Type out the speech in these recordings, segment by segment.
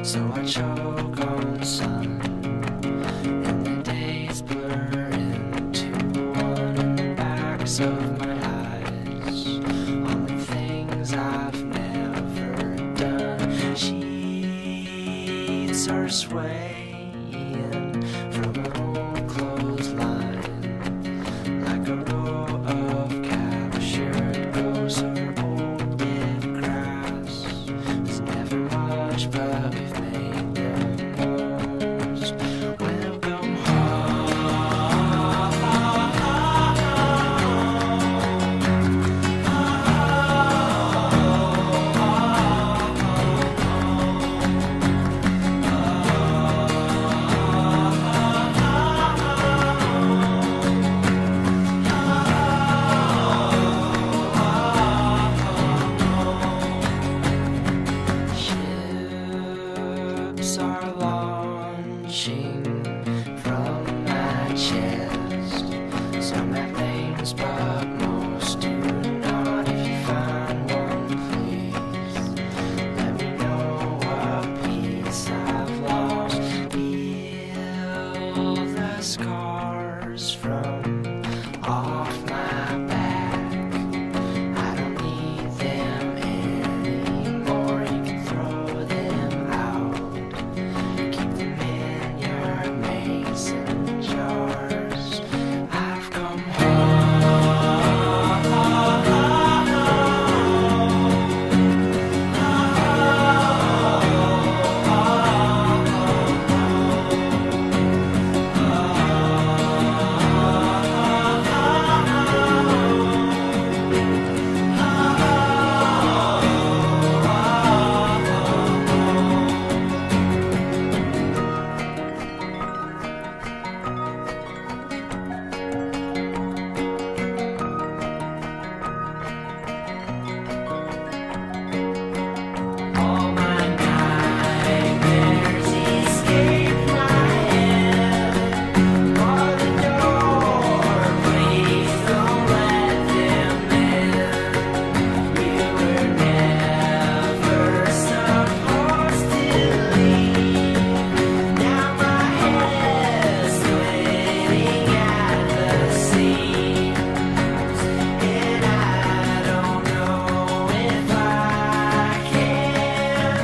So I choke on sun, and the days blur into one in the backs of my eyes, on the things I've never done. Sheets are swaying from an old clothesline, like a row of captured ghosts or old dead grass. It's never much, but we've made the most. Welcome ships are launching from my chest. Some have names, but most do not. If you find one, please let me know what piece I've lost. Peel the scars from off my back. I don't need them anymore. You can throw them out. Keep them in your mason jars. I've come all my nightmares escape my head. Bar the door, please don't let them in. You were never supposed to leave. Now my head's splitting at the seams, and I don't know if I can.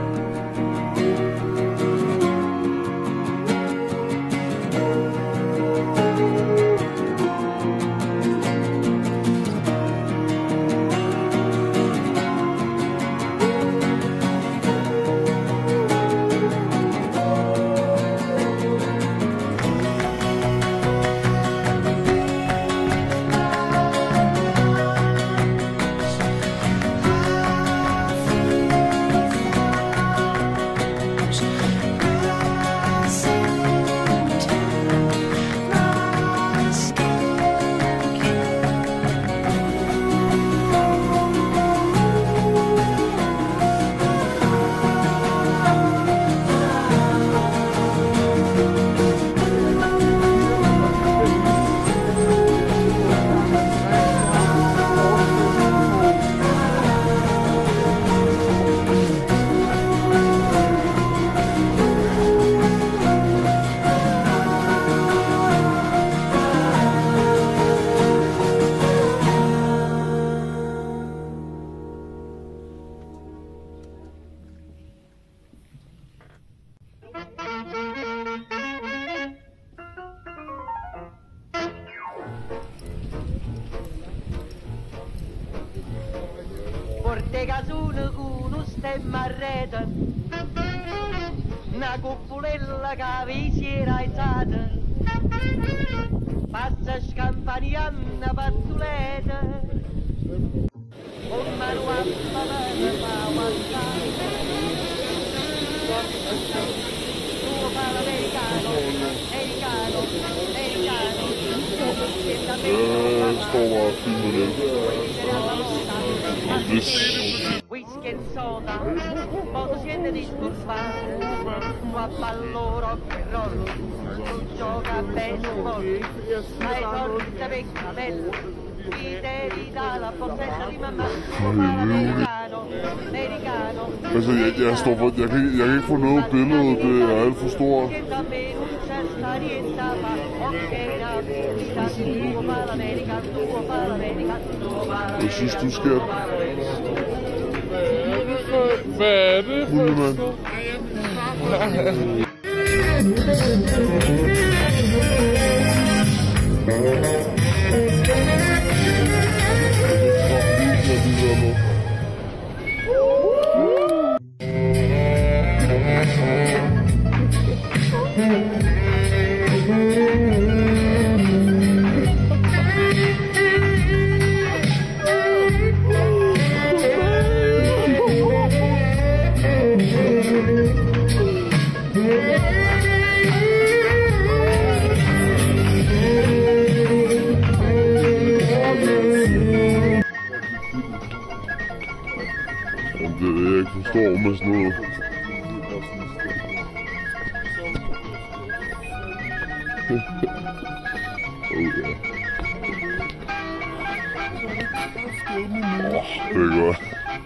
Portega sono con un stemma a rete, una cupolella che vi si era alzata, passa scampanianna pazzoletta, con mano a favore fa avanzare, tuo fa l'americano, americano, americano, che da me whisky e soda, poco siete disturbati, qua ballo rock and roll, tu gioca a baseball, hai forza per capello, fidelità, la fortezza di mamma, tuo palo americano, americano. Altså, jeg står for, jeg kan ikke få noget billede, det er alt for stort. Jeg synes, du skal... Hvad er det for Hulemand. Det er det, jeg ikke forstår med sådan noget. Det er godt.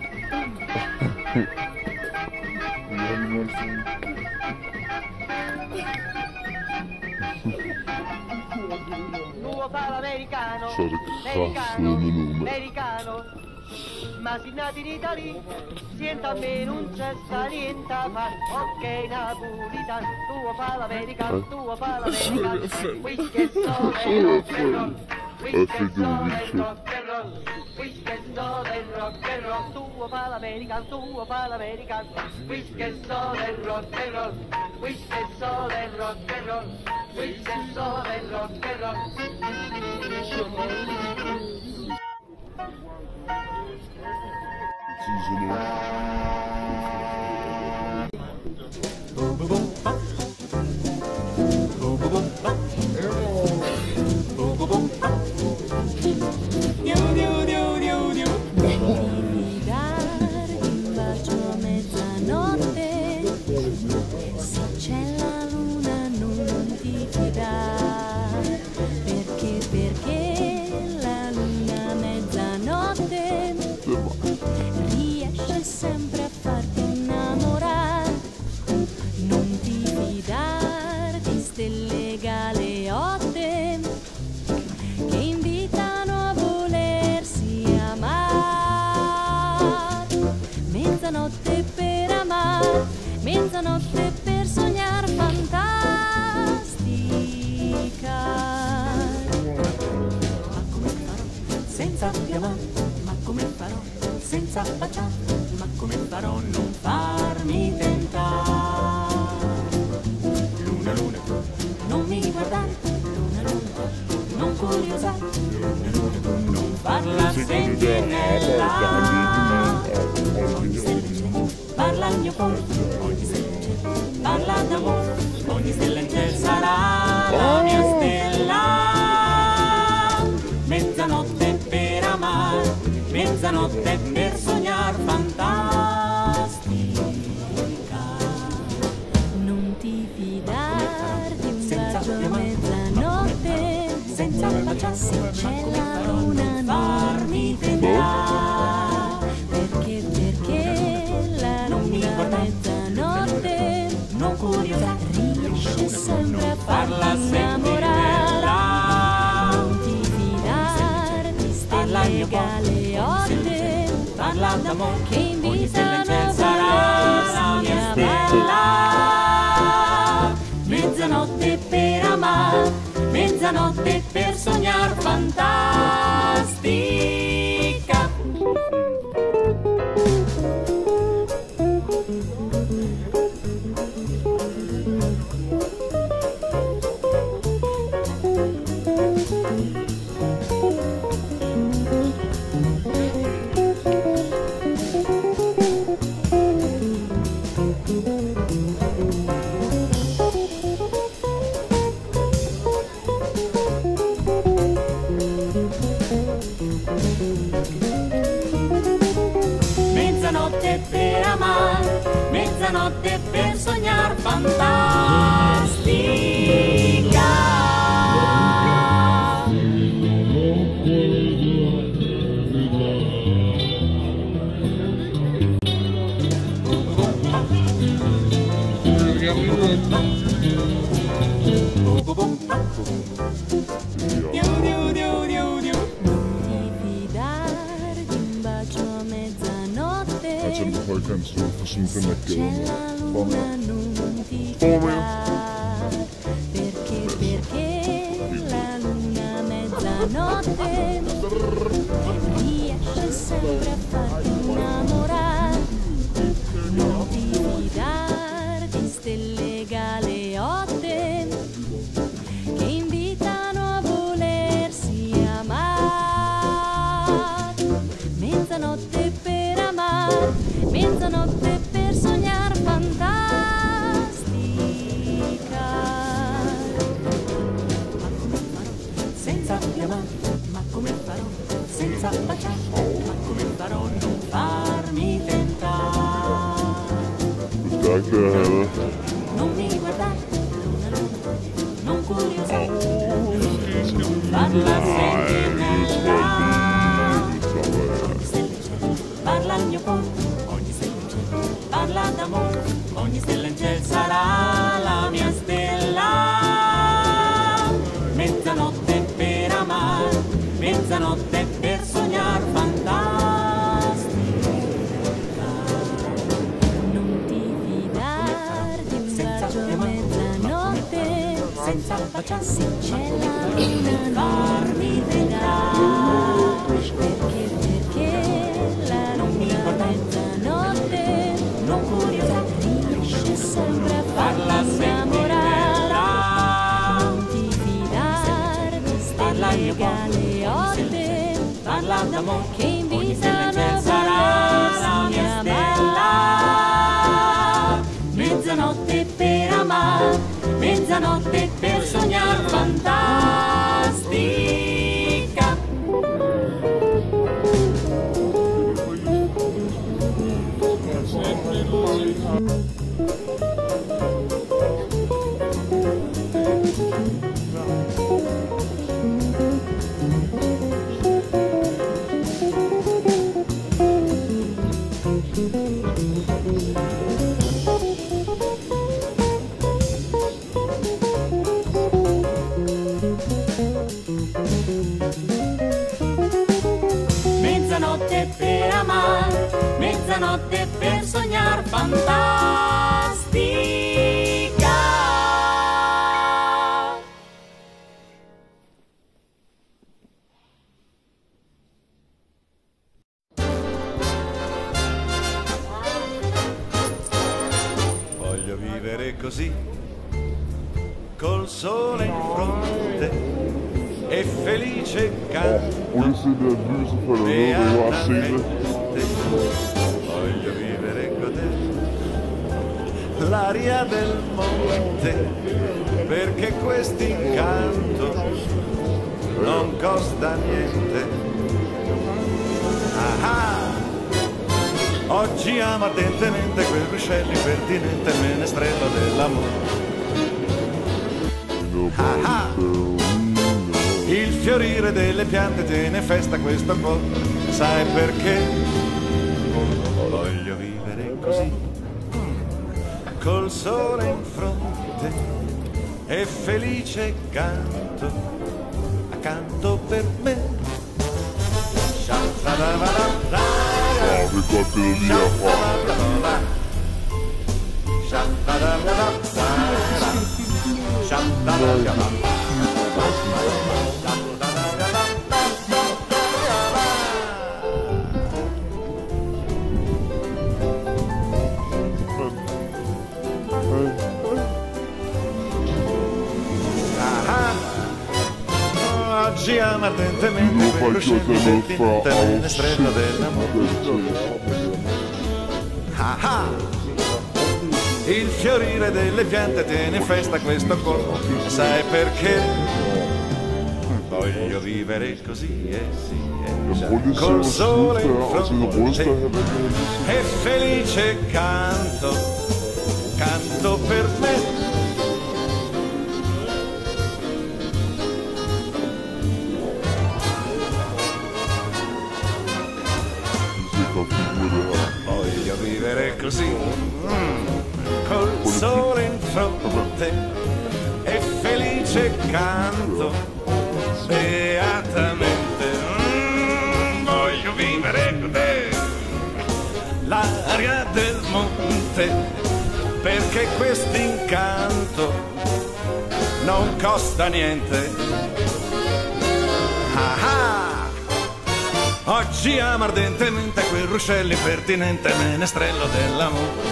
Tuo palo americano, Så er det kraftedeme nu, mand. americano. Ma si nati in Italia, sienta meno un cesta niente fa, ok napolitan, tuo palo americano, tuo palo americano, whisky e sole, rock and roll, whisky e sole, rock and roll, whisky e sole, rock and roll, tuo palo americano, whisky e sole, rock and roll, whisky e sole, rock and roll, whisky e sole, rock and roll. Sempre a farti innamorare, non ti fidare di stelle galeotte che invitano a volersi amare. Mezzanotte per amare, mezzanotte per sognare fantastica. Ma come farò senza diamanti? Ma come farò senza baciare? Ma come farò a non farmi tentare? Luna, luna, non mi guardare. Luna, luna, non curiosare. Luna, luna, tu non farla sentinella. Ogni stella in cielo parla al mio cuore. Ogni stella in cielo parla d'amore. Ogni stella in cielo sarà la mia stella. Mezzanotte per amare, mezzanotte per sognar fantastica. Non ti fidar di un bacio a mezzanotte, senza baciarsi c'è la luna, non mi tentare. Perché la luna a mezzanotte, non curiosa, riesce sempre a farla innamorare. Non ti fidar di stelle galeotte, parla d'amore che invitano a volersi amare. Mezzanotte per amare, mezzanotte per sognar fantastica. Mezzanotte per amare, mezzanotte per sognar fantastica. fidare di un bacio a mezzanotte. Facendo poi canzoni, facendo una C'è la luna non ti fidare, perché la luna a mezzanotte riesce sempre a farti innamorare. Non ti fidare di stelle galeotte che invitano a volersi amare. Mezzanotte per amare, mezzanotte per sognar fantastica. Ma come farò senza baciare? Ma come farò non farmi tentare? Non mi guardare, luna luna, non curiosare. Parla sentinella, ogni stella in cielo, parla al mio cuore. Ogni stella in cielo, parla d'amore. Ogni stella in cielo sarà la mia stella. Mezzanotte per amare, mezzanotte per sognar fantastica. Non ti fidare di un bacio a mezzanotte, senza baciarsi c'è la luna farmi tentare. Perché la luna a mezzanotte non curiosa riesce sempre a farla innamorare. Non ti fidare di stelle galeotte, parla d'amore che invitano a volersi amare. Mezzanotte per amare, mezzanotte per sognar fantastica. Mezzanotte per amare, mezzanotte per sognar fantastica. Voglio vivere così, col sole in fronte e felice canto. Voglio essere nervoso per la nuova sera. Voglio vivere e godere l'aria del monte, perché questo incanto non costa niente. Ah, oggi amo ardentemente quel ruscello impertinente menestrello dell'amore. Il fiorire delle piante tiene festa questo cuore, sai perché? Voglio vivere così, col sole in fronte e felice canto accanto per me. Che melodia qua. Oggi amo ardentemente quel ruscello sentinente menestrello dell'amore. Il fiorire delle piante tiene festa questo cuore, sai perché? Voglio vivere così, col sole in fronte e felice canto, canto per me. Voglio vivere così, col sole in fronte e felice canto beatamente. Voglio vivere con te l'aria del monte, perché quest'incanto non costa niente. Ah ah! Oggi amo ardentemente quel ruscello impertinente menestrello dell'amore.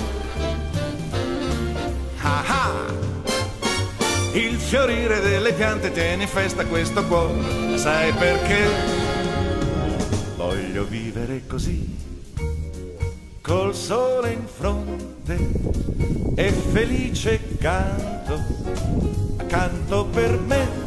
Ah ah! Il fiorire delle piante tiene in festa questo cuore, sai perché? Voglio vivere così, col sole in fronte e felice canto, canto per me.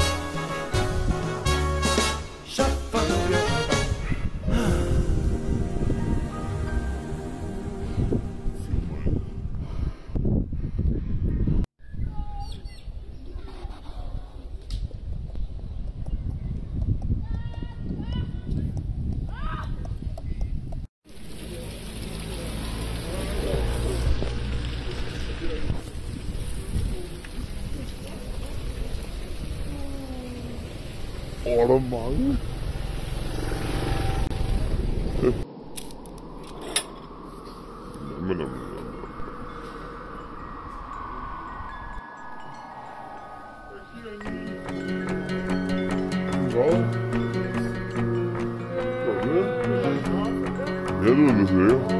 Var der mange? Men jeg ved det sikkert.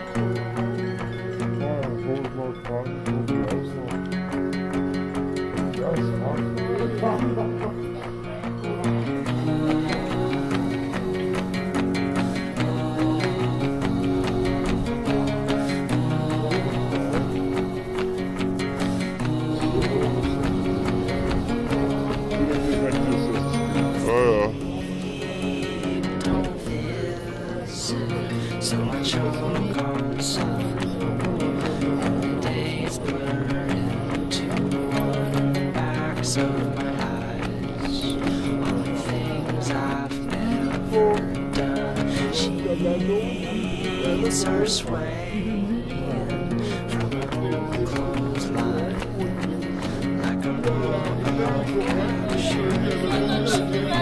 So I choke on some, and the days blur into one in the backs of my eyes. All the things I've never done. Sheets are swaying from an old clothesline, like a roll of cashews.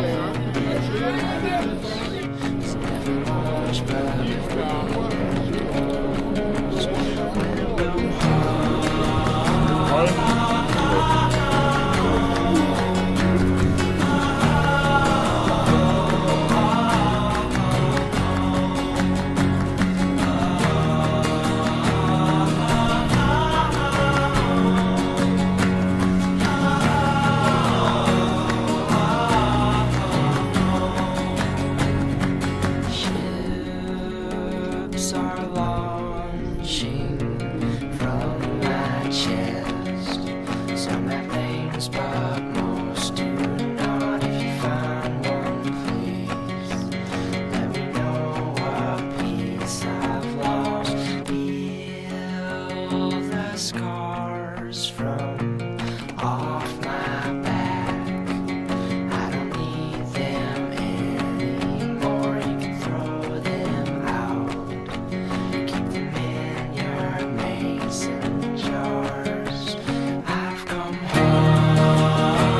It's never much better. Ships are launching from my chest. Some have names, but most do not. If you find one, please let me know what piece I've lost. Heal the scars from off my back. I don't need them anymore. You can throw them out. Keep them in your mason jars. I've come home.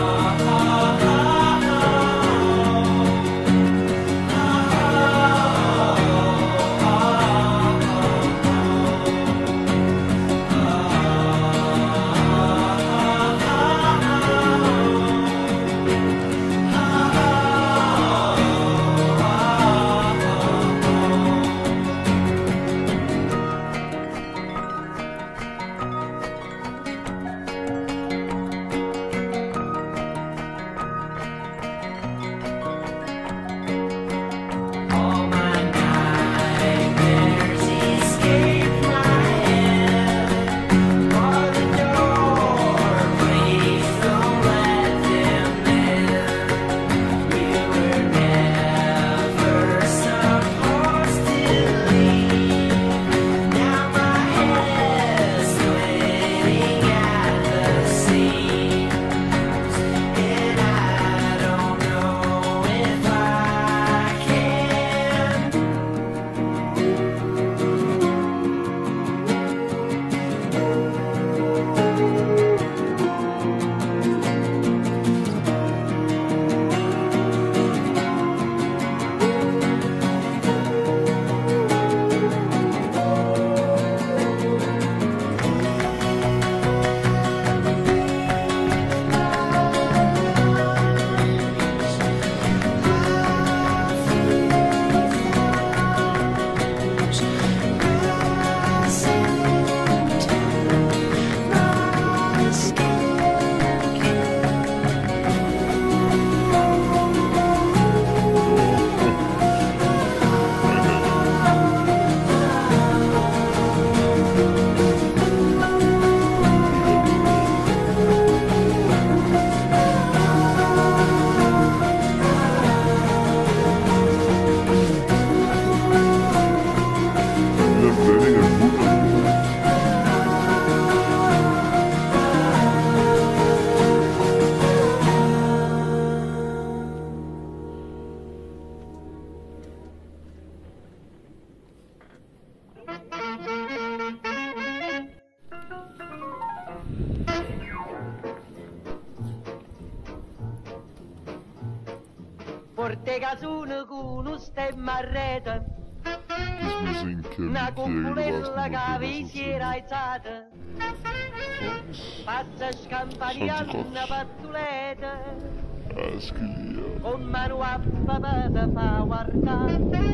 Porte casune con un stemma a rete, una cupolella che vi si era alzata, passa scampaniando una pattuletta, con mano a papà da fa guardare.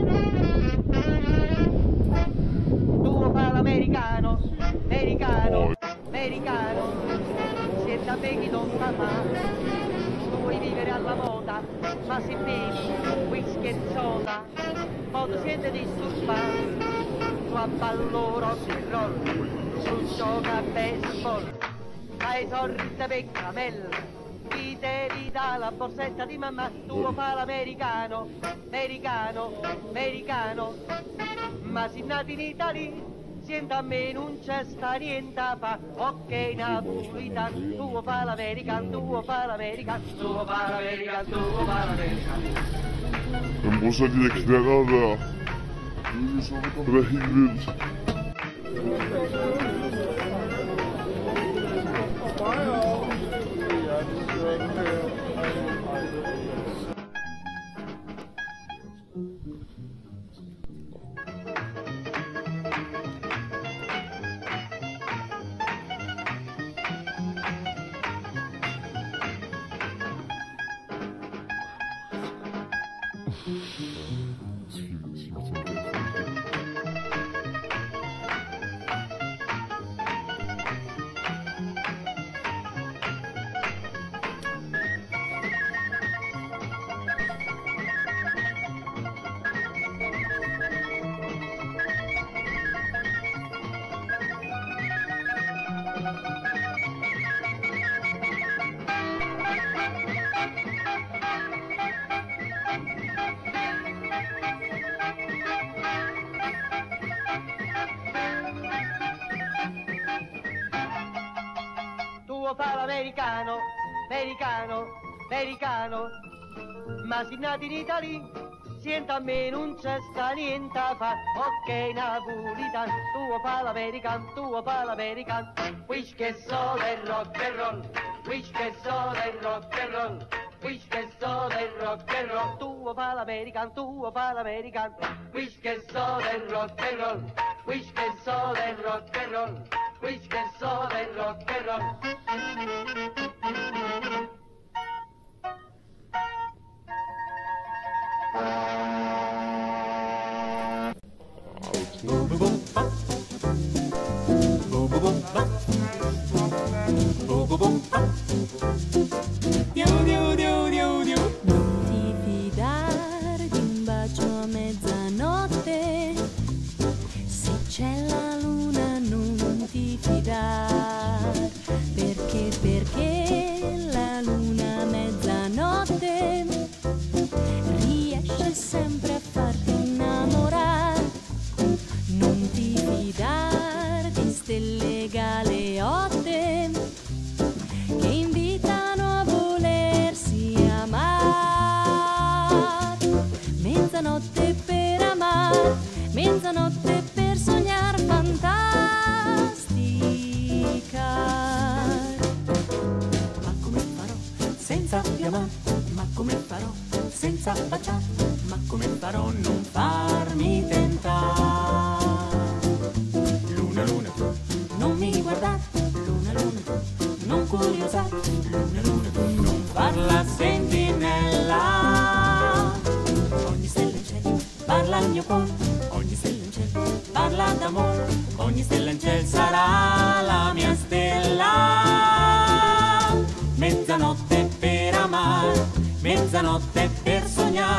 Tu fa l'americano, americano, americano, siete a me chi non papà. Tu vuoi vivere alla moda, ma se bevi whisky e soda, poi ti senti disturbato. Tu a ballo rock and roll, tu gioca a baseball, hai soldi per camel, ti devi dare la borsetta di mamma. Tu fa l'americano, americano, americano, ma si nati in Italia. Senta a me non c'è sta niente fa, ok napolitan, tu fa l'American, tu fa l'American, tu fa l'American, tu fa l'American. Dan måste jag knäna regnet. Fa l'americano, americano, americano, ma si nati in Italia, senta a me non c'è sta niente fa, ok napolitan, tu fa l'American, tu fa l'American, whisky e soda e rock and roll, whisky e soda e rock and roll, whisky e soda e rock and roll, tu fa l'American, tu fa l'American, whisky e soda e rock and roll, whisky e soda e rock and roll, whisky e soda e rock and roll. Non ti fidare di un bacio a mezzanotte, se c'è la luna non ti fidare, perché la luna a mezzanotte riesce sempre a farti innamorare. Non ti fidare di stelle galeotte che invitano a volersi amare. Mezzanotte per amare, mezzanotte per sognar fantastica. Ma come farò senza amare? Ma come farò senza baciare? Ma come farò non farmi tentare? Luna, luna, non mi guardare. Luna, luna, non curiosare. Luna, luna, non farla sentinella. Ogni stella in cielo parla al mio cuore, ogni stella in cielo parla d'amore, ogni stella in cielo sarà la mia stella. Mezzanotte per amare, mezzanotte per sognar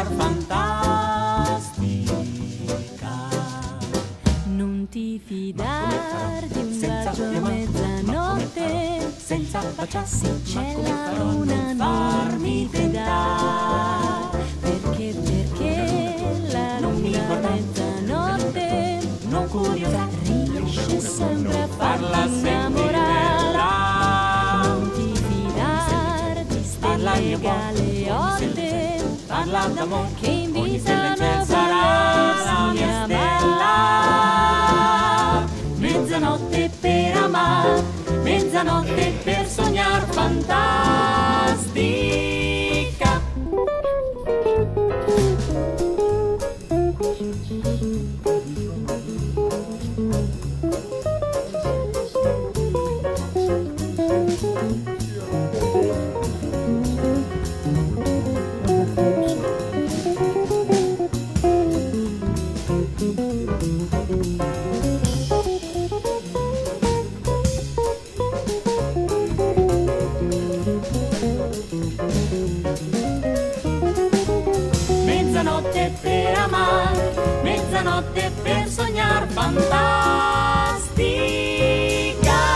fantastica. Non ti fidar di un bacio a mezzanotte, senza baciarsi c'è la luna non mi fidar, perché la luna a mezzanotte non curiosa riesce sempre a farla innamorare. Non ti fidar di stelle galeotte, parla d'amore che invitano a sarà la mia stella. Mezzanotte per amare, mezzanotte per sognar fantastica. fantastica.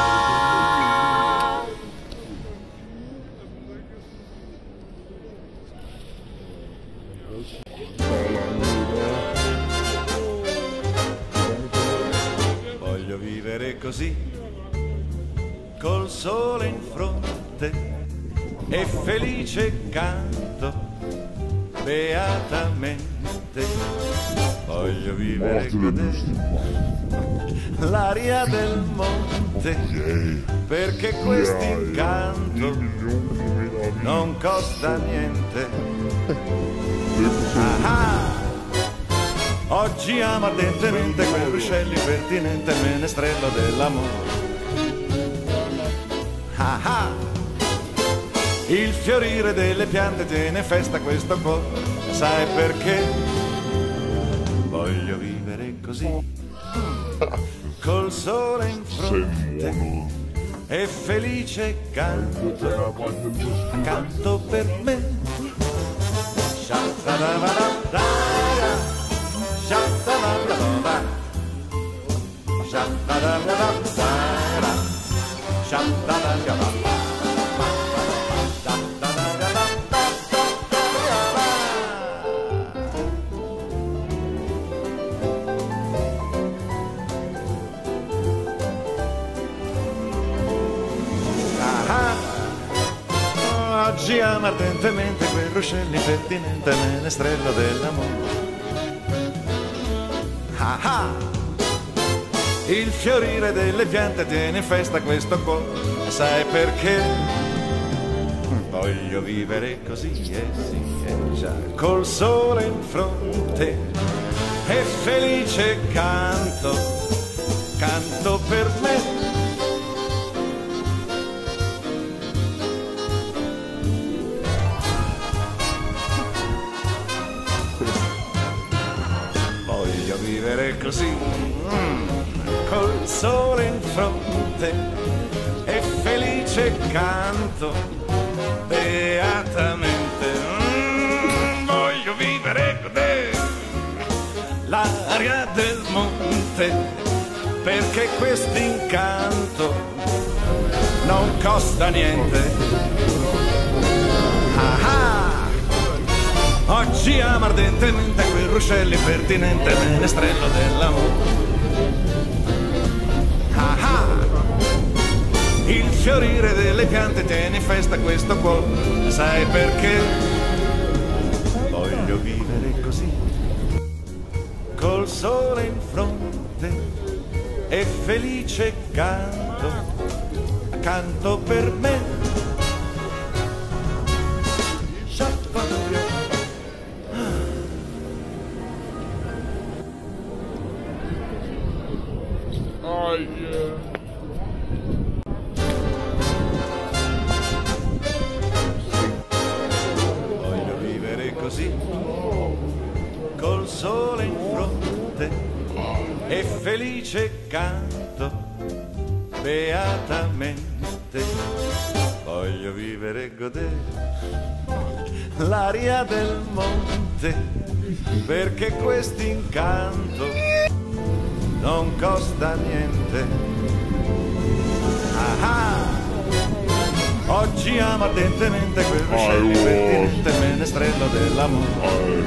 Voglio vivere così, col sole in fronte e felice canto beatamente. Voglio vivere e godere l'aria del monte, perché questo incanto non costa niente. Ah, oggi amo ardentemente quei ruscelli, pertinente menestrello dell'amore. Ah, ah, il fiorire delle piante tiene festa questo cuore, sai perché? Voglio vivere così, col sole in fronte e felice canto, canto per me. Sha-da-da-da-da-da, sha-da-da-da-da-da, sha-da-da-da-da-da, sha-da-da-da-da-da. Oggi amo ardentemente quei ruscelli, pertinente menestrello dell'amore. Ah ah, il fiorire delle piante tiene in festa questo cuore, sai perché? Voglio vivere così, sì, già, col sole in fronte e felice canto, canto per me. Vivere così, col sole in fronte e felice canto beatamente. Voglio vivere con te l'aria del monte, perché questo incanto non costa niente. Ah ah, oggi amo ardentemente quei ruscelli, pertinente menestrello dell'amore. Ah ah, il fiorire delle piante tiene in festa questo cuore, sai perché? Voglio vivere così, col sole in fronte e felice canto, canto per me. Voglio vivere così, col sole in fronte e felice canto beatamente. Voglio vivere e godere l'aria del monte, perché questo incanto non costa niente. Ah ah, oggi amo ardentemente quel ruscelli, pertinente menestrello dell'amore.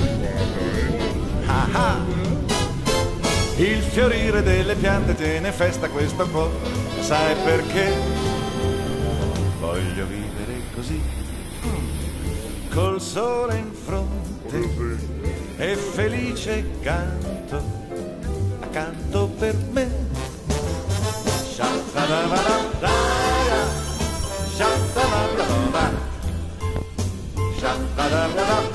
Ah ah, il fiorire delle piante tiene festa questo cuore, sai perché? Voglio vivere così, col sole in fronte e felice canto, canto per me. Sha-da-da-da-da, sha-da-da-da-da, sha-da-da-da-da,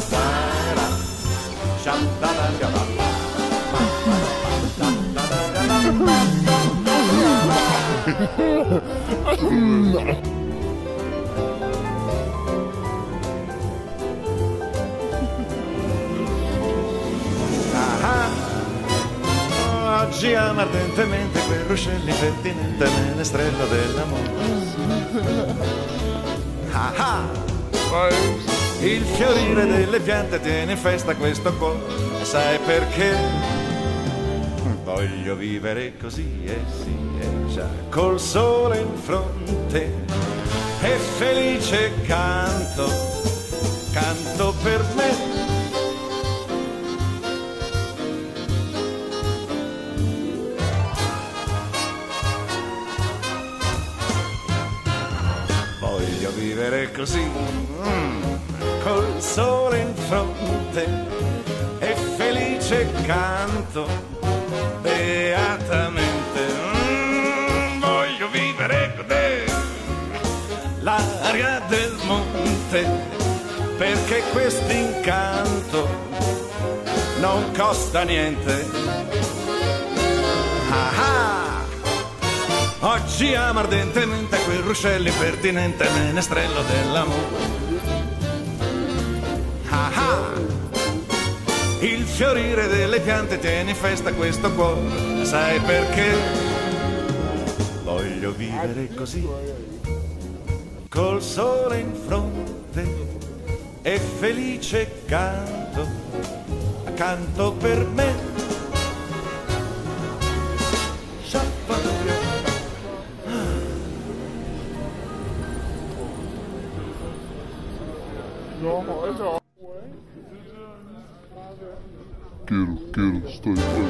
sha-da-da-da-da. Oggi amo ardentemente quei ruscelli, pertinente menestrello dell'amore. Ah ah, il fiorire delle piante tiene in festa questo cuore, sai perché? Voglio vivere così, sì, già, col sole in fronte e felice canto, canto per me. Voglio vivere così, col sole in fronte e felice canto, beatamente. Voglio vivere con te, l'aria del monte, perché quest'incanto non costa niente. Ah ah! Oggi amo ardentemente quel ruscello impertinente menestrello dell'amore. Ah ah! Il fiorire delle piante tiene in festa questo cuore, sai perché? Voglio vivere così, col sole in fronte e felice canto, canto per me. Quiero, estoy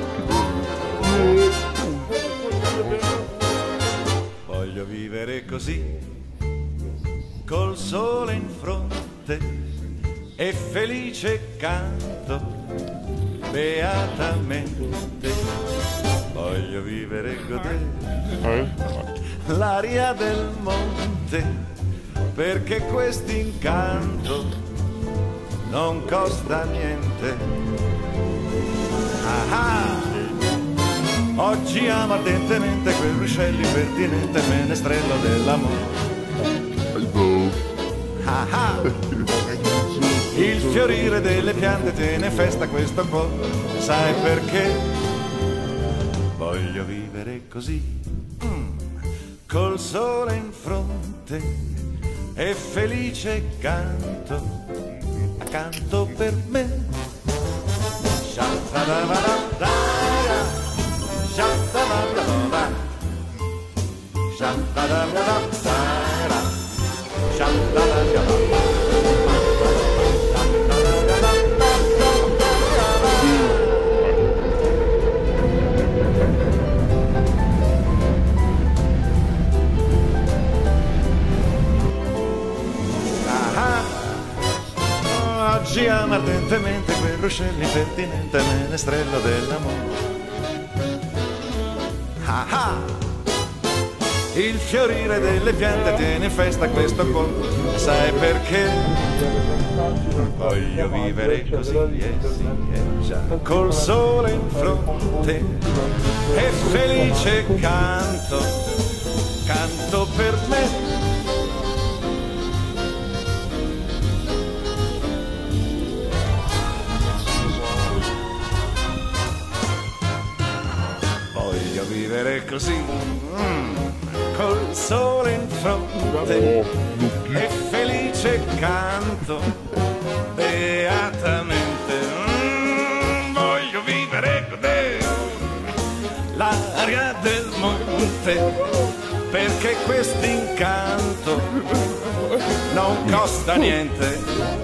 Voglio vivere così, col sole in fronte e felice canto, beatamente. Voglio vivere e godere l'aria del monte, perché quest'incanto non costa niente. Ah ah! Oggi amo ardentemente quel ruscello impertinente menestrello dell'amore. Ah ah! Il fiorire delle piante tiene festa questo cuore, sai perché? Voglio vivere così, col sole in fronte e felice canto, canto per me. Oggi amo ardentemente quel ruscello impertinente menestrello dell'amore. Ah ah! Il fiorire delle piante tiene in festa questo cuore, sai perché? Voglio vivere così, sì, già, col sole in fronte e felice canto, canto per me. Voglio vivere così, col sole in fronte e felice canto, beatamente. Voglio vivere con te, l'aria del monte, perché quest'incanto non costa niente.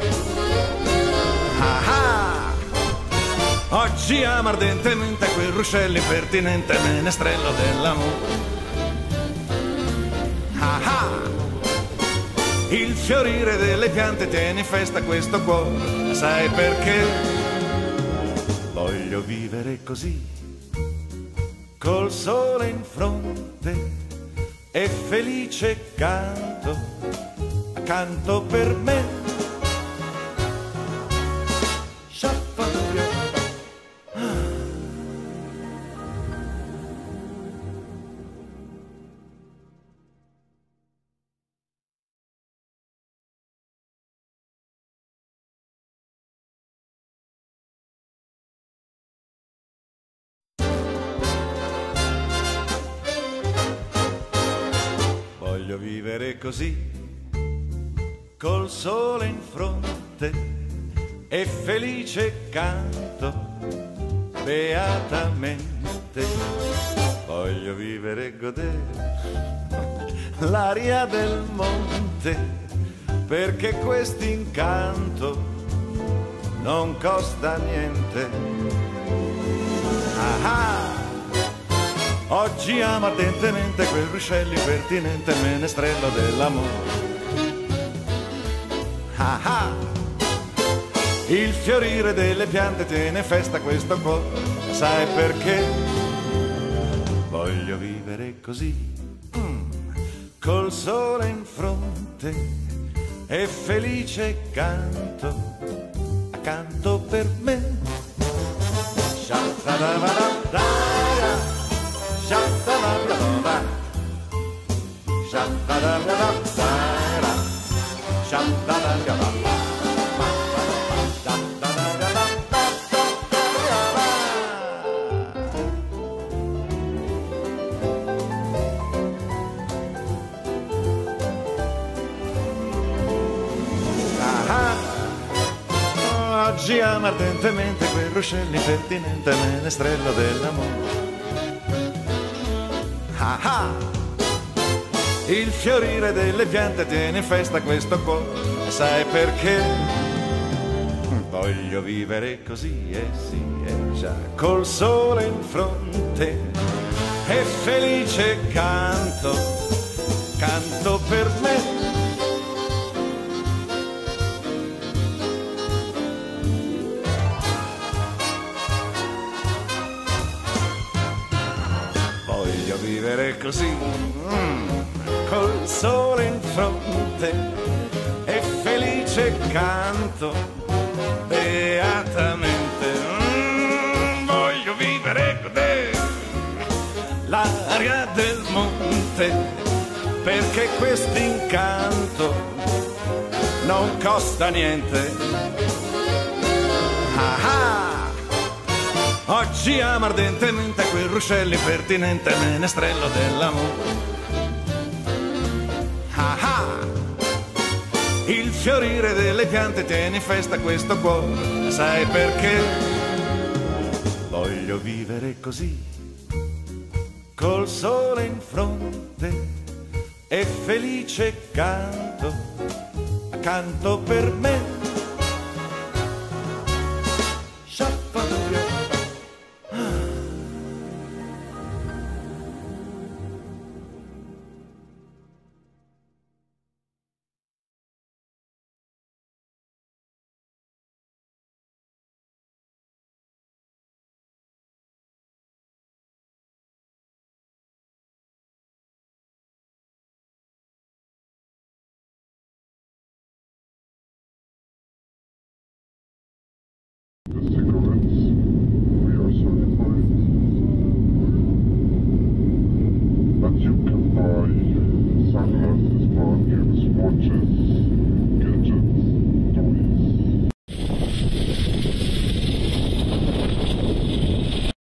Ah ah! Oggi amo ardentemente quel ruscello impertinente menestrello dell'amore. Ah ah! Il fiorire delle piante tiene in festa questo cuore, sai perché? Voglio vivere così, col sole in fronte e felice canto, canto per me. Voglio vivere così, col sole in fronte e felice canto, beatamente. niente. Voglio vivere e godere l'aria del monte, perché quest'incanto non costa niente. Ah ah. Oggi amo ardentemente quel ruscello impertinente menestrello dell'amore. Ah ah. Il fiorire delle piante tiene festa questo cuore, sai perché? Voglio vivere così, col sole in fronte e felice canto, accanto per me. Sha-da-da-da-da-da, sha-da-da-da-da-da, sha-da-da-da-da-da, sha-da-da-da-da-da. Oggi amo ardentemente quel ruscello impertinente menestrello dell'amore. Ah ah. Il fiorire delle piante tiene in festa questo cuore, sai perché? Voglio vivere così, sì, già, col sole in fronte e felice canto, canto per me. Voglio vivere così, col sole in fronte e felice canto, beatamente. Voglio vivere e godere l'aria del monte, perché quest'incanto non costa niente. Ah ah. Oggi amo ardentemente quel ruscello impertinente menestrello dell'amore. Ah ah. Il fiorire delle piante tiene in festa questo cuore, sai perché? Voglio vivere così, col sole in fronte e felice canto, accanto per me.